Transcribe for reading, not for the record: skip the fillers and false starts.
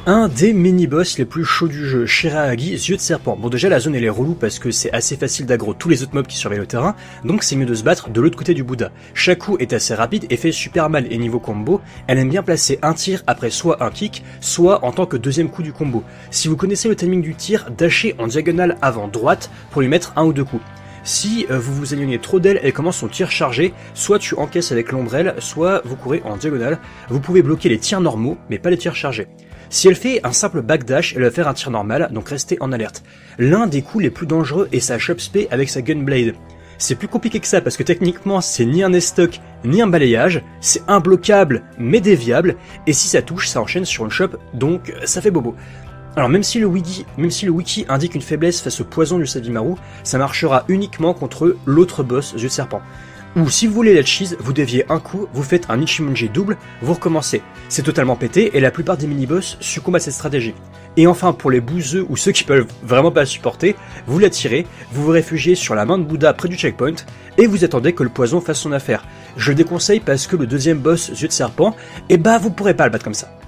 Un des mini-boss les plus chauds du jeu, Shiraagi, yeux de serpent. Bon déjà la zone elle est relou parce que c'est assez facile d'aggro tous les autres mobs qui surveillent le terrain, donc c'est mieux de se battre de l'autre côté du Bouddha. Chaque coup est assez rapide et fait super mal, et niveau combo, elle aime bien placer un tir après soit un kick, soit en tant que deuxième coup du combo. Si vous connaissez le timing du tir, dashez en diagonale avant droite pour lui mettre un ou deux coups. Si vous vous éloignez trop d'elle, elle commence son tir chargé, soit tu encaisses avec l'ombrelle, soit vous courez en diagonale. Vous pouvez bloquer les tirs normaux, mais pas les tirs chargés. Si elle fait un simple backdash, elle va faire un tir normal, donc restez en alerte. L'un des coups les plus dangereux est sa chop spé avec sa gunblade. C'est plus compliqué que ça parce que techniquement c'est ni un estoc ni un balayage, c'est imbloquable mais déviable, et si ça touche ça enchaîne sur une chop, donc ça fait bobo. Alors même si le wiki indique une faiblesse face au poison du Sabimaru, ça marchera uniquement contre l'autre boss, yeux de serpent. Ou si vous voulez la cheese, vous déviez un coup, vous faites un Ichimonji double, vous recommencez. C'est totalement pété et la plupart des mini-boss succombent à cette stratégie. Et enfin pour les bouseux ou ceux qui peuvent vraiment pas la supporter, vous la tirez, vous vous réfugiez sur la main de Bouddha près du checkpoint et vous attendez que le poison fasse son affaire. Je le déconseille parce que le deuxième boss, yeux de serpent, vous pourrez pas le battre comme ça.